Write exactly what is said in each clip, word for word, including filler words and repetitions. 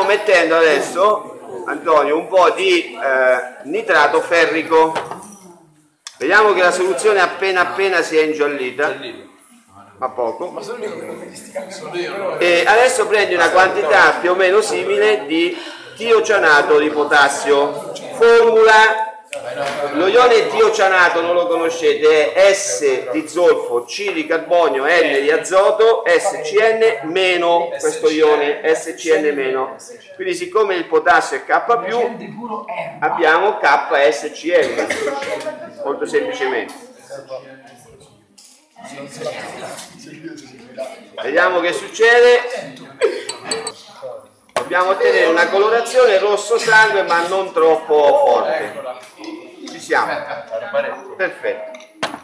mettendo adesso, Antonio, un po' di eh, nitrato ferrico. Vediamo che la soluzione appena appena si è ingiallita, ma poco. E adesso prendi una quantità più o meno simile di tiocianato di potassio. Formula. Lo ione tiocianato non lo conoscete, è S di zolfo, C di carbonio, N di azoto, S C N meno questo ione, S C N meno. Quindi siccome il potassio è K più, abbiamo K S C N, molto semplicemente. Vediamo che succede. Dobbiamo ottenere una colorazione rosso sangue ma non troppo forte. Ci siamo? Perfetto.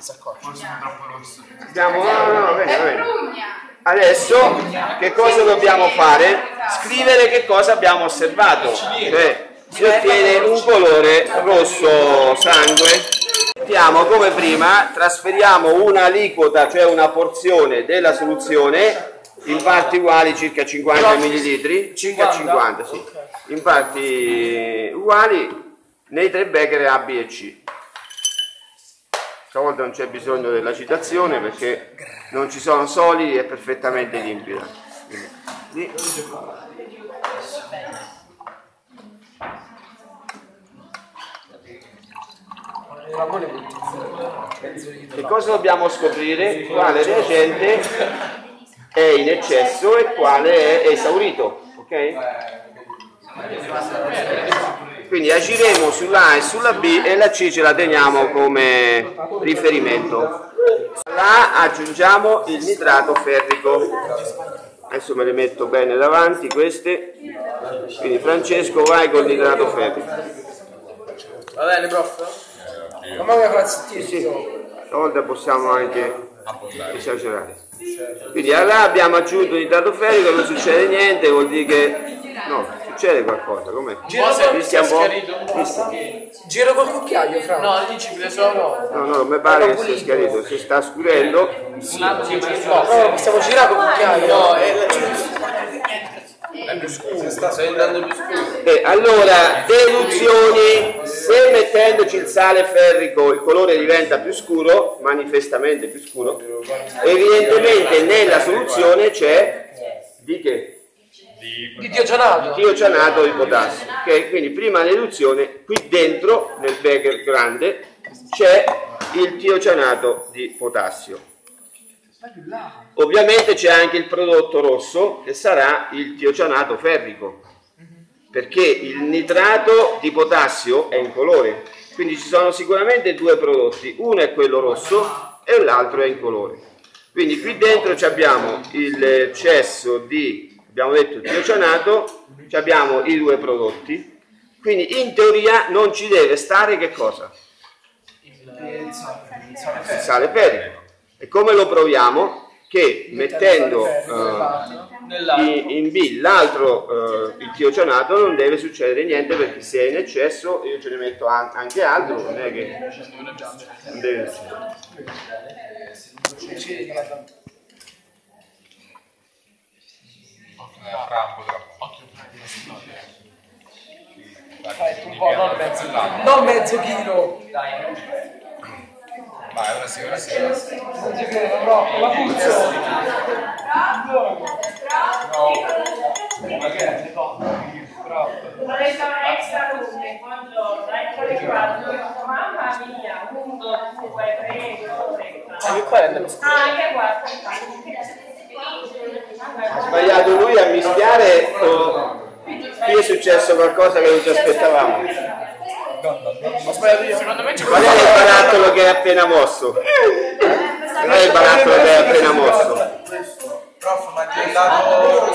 Siamo, no, no, no, bene, bene. Adesso che cosa dobbiamo fare? Scrivere che cosa abbiamo osservato. Cioè si ottiene un colore rosso sangue. Mettiamo come prima, trasferiamo una aliquota, cioè una porzione della soluzione in parti uguali, circa cinquanta millilitri, circa cinquanta, sì, in parti uguali nei tre becher A, B e C. Stavolta non c'è bisogno della citazione perché non ci sono solidi, è perfettamente limpida. Sì. Che cosa dobbiamo scoprire? Quale reagente è in eccesso e quale è esaurito, ok? Quindi agiremo sulla A e sulla B e la C ce la teniamo come riferimento. Alla A aggiungiamo il nitrato ferrico. Adesso me le metto bene davanti queste. Quindi Francesco, vai col nitrato ferrico. Va bene, prof? Ma come fa sì, sì. Stavolta possiamo anche esagerare. Quindi allora abbiamo aggiunto nitrato ferrico, non succede niente, vuol dire che no, succede qualcosa, com'è? Giro Giro col cucchiaio, Fra. No, lì ci preso no. No, no, non mi pare che sia schiarito, si sta scurendo. Sì, no, possiamo girare col cucchiaio. No, è più scuro, sta diventando più scuro. E allora, deduzioni, se mettendoci il sale ferrico il colore diventa più scuro, manifestamente più scuro, evidentemente nella soluzione c'è di che? Di tiocianato. Di tiocianato di potassio. Okay? Quindi prima deduzione, qui dentro nel becher grande c'è il tiocianato di potassio. Ovviamente c'è anche il prodotto rosso che sarà il tiocianato ferrico, perché il nitrato di potassio è incolore, quindi ci sono sicuramente due prodotti, uno è quello rosso e l'altro è incolore. Quindi qui dentro abbiamo il cesso di, abbiamo detto, tiocianato, abbiamo i due prodotti, quindi in teoria non ci deve stare che cosa? Il sale ferrico. E come lo proviamo? Che mettendo uh, in, in B l'altro, uh, il tiocianato, non deve succedere niente, perché se è in eccesso io ce ne metto an anche altro, non è che non deve succedere. Non mezzo chilo. Vai, ora sì, ora sì. Non ci credo troppo, la puzzo. Vorrei fare un extra luce, buongiorno, eccoli qua, mamma mia, uno, due, tre, quattro. Ah, anche qua. Ha sbagliato lui a mischiare o qui è successo qualcosa che non ci aspettavamo? Ho sbagliato io. Secondo me c'è qual è il barattolo che hai appena mosso? Qual è il barattolo che hai appena mosso? Prof, ma ti è dato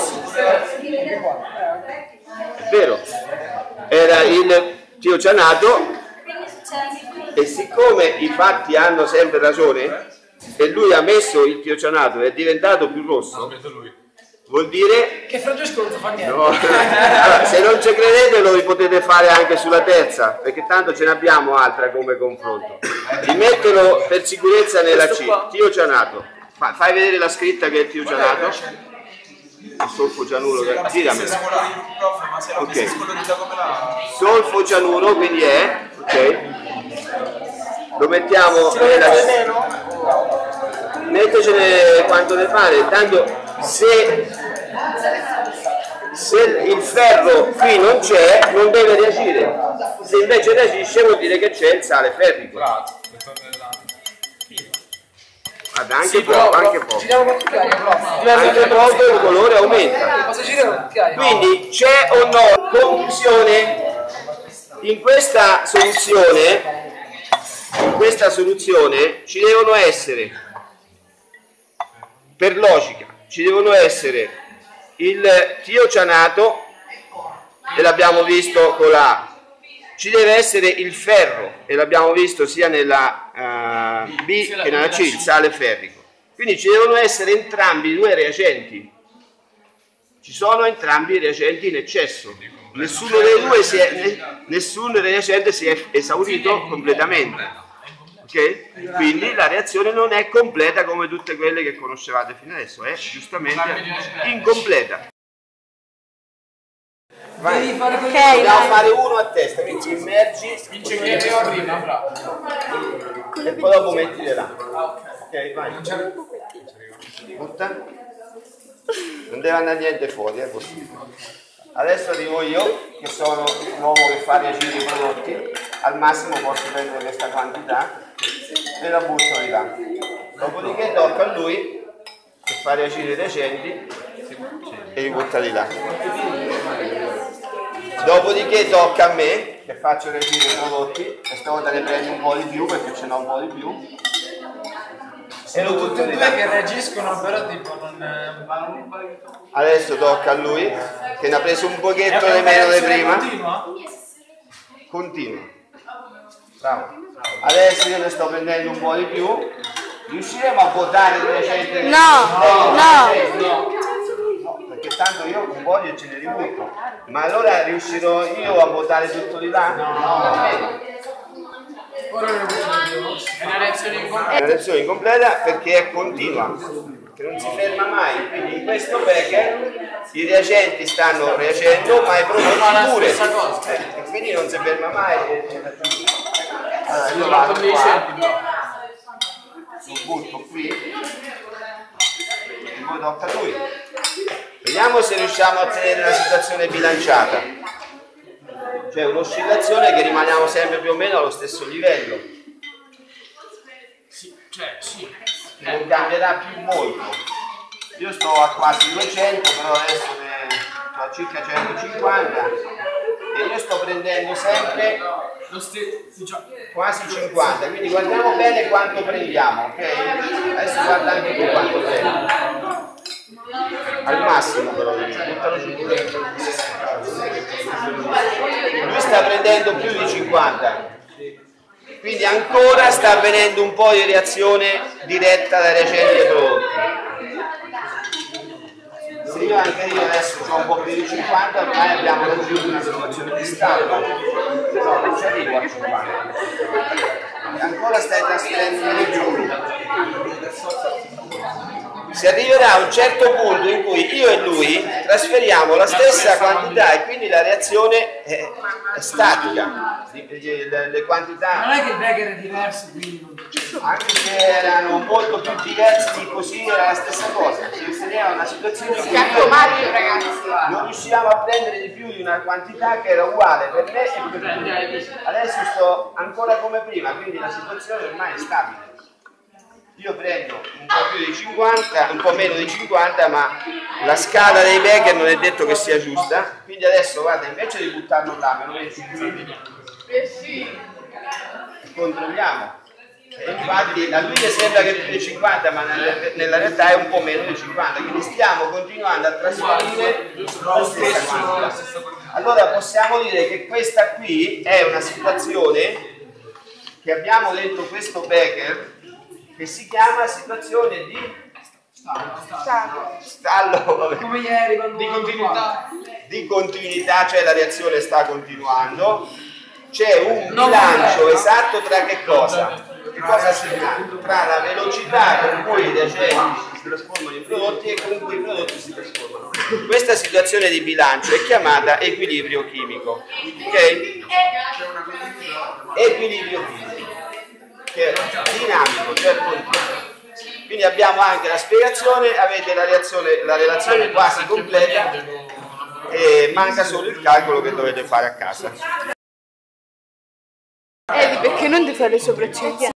È vero, era il tiocianato e siccome i fatti hanno sempre ragione e lui ha messo il tiocianato e è diventato più rosso, vuol dire che Francesco non fa niente. No. Allora, se non ci credete lo potete fare anche sulla terza, perché tanto ce n'abbiamo altra come confronto. Vi mettono per sicurezza nella C, tiocianato. Fa, fai vedere la scritta che è tiocianato. Il solfo cianuro, giramelo. Ma se la okay. Si scolorizza come la... Solfocianuro, quindi è, ok? Lo mettiamo nella... Mettecene quanto ne pare, tanto se, se il ferro qui non c'è, non deve reagire. Se invece reagisce vuol dire che c'è il sale ferrico. Guarda, anche sì, poco, anche poco. Anche poco il colore aumenta. Quindi c'è o no? Conclusione, in questa soluzione, in questa soluzione ci devono essere, per logica, ci devono essere il tiocianato, e l'abbiamo visto con la, ci deve essere il ferro, e l'abbiamo visto sia nella uh, B che nella C, il sale ferrico. Quindi ci devono essere entrambi i due reagenti. Ci sono entrambi i reagenti in eccesso. Nessuno dei due si è, nessun reagente si è esaurito completamente. Ok? Quindi la reazione non è completa come tutte quelle che conoscevate fino adesso, è giustamente incompleta. Vai. Okay, dobbiamo fare uno a testa, quindi immergi vince chi arriva prima, bravo. E poi dopo metti là. Ok, vai. Butta. Non deve andare niente fuori, è possibile. Adesso arrivo io, che sono l'uomo che fa reagire i prodotti. Al massimo posso prendere questa quantità e la butto di là. Dopodiché tocca a lui che fa reagire i reagenti e li butta di là. Dopodiché tocca a me che faccio reagire i prodotti, e stavolta ne prendo un po' di più perché ce n'ho un po' di più. E lo butto di là. Che reagiscono però tipo non... Adesso tocca a lui che ne ha preso un pochetto di meno di prima. Continua? Continua. Bravo. Adesso io ne sto prendendo un po' di più. Riusciremo a votare il reagente? No, no, no. Perché tanto io un po' ce ne ributto. Ma allora riuscirò io a votare tutto di là? No. Ora è una reazione incompleta. È una reazione incompleta perché è continua, che non si ferma mai. Quindi in questo becker i reagenti stanno reagendo, ma i prodotti pure. Eh, e quindi non si ferma mai. Allora io vado qua, lo butto qui e poi tocca a lui. Vediamo se riusciamo a ottenere una situazione bilanciata, cioè un'oscillazione che rimaniamo sempre più o meno allo stesso livello. Sì, cioè, sì. Non cambierà più molto. Io sto a quasi duecento, però adesso ne sto a circa centocinquanta e io sto prendendo sempre quasi cinquanta, quindi guardiamo bene quanto prendiamo, ok? Adesso guarda anche tu quanto prendi. Al massimo però, buttalo giù. Lui sta prendendo più di cinquanta, quindi ancora sta avvenendo un po' di reazione diretta dai reagenti prodotti. Se io anche io adesso ho un po' più di cinquanta, ormai abbiamo raggiunto una situazione di stallo. No, non ci arrivo a cinquanta. E ancora stai trasferendo di più. Si arriverà a un certo punto in cui io e lui trasferiamo la stessa quantità e quindi la reazione è, è statica. Le, le quantità. Non è che il becker è diverso, quindi non anche se erano molto più diversi così era la stessa cosa. Si riteneva una situazione in cui non riuscivamo a prendere di più di una quantità che era uguale per me e per lui. Adesso sto ancora come prima, quindi la situazione ormai è stabile. Io prendo un po' più di cinquanta, un po' meno di cinquanta, ma la scala dei becker non è detto che sia giusta. Quindi adesso guarda, invece di buttarlo là, me lo metti qui e controlliamo. E infatti a lui gli sembra che è più di cinquanta, ma nella realtà è un po' meno di cinquanta, quindi stiamo continuando a trasferire la stessa quantità. Allora possiamo dire che questa qui è una situazione che abbiamo dentro questo becker che si chiama situazione di stallo, stallo vabbè. come ieri quando di continuità. Di continuità, cioè la reazione sta continuando, c'è un bilancio esatto tra che cosa? Che cosa si fa? Tra la velocità con cui i reagenti si trasformano in prodotti e con cui i prodotti si trasformano. Questa situazione di bilancio è chiamata equilibrio chimico. Ok? Equilibrio chimico, che è dinamico, cioè continuo. Quindi abbiamo anche la spiegazione, avete la, reazione, la relazione quasi completa e manca solo il calcolo che dovete fare a casa. Edi, perché non ti fai le sopracciglia?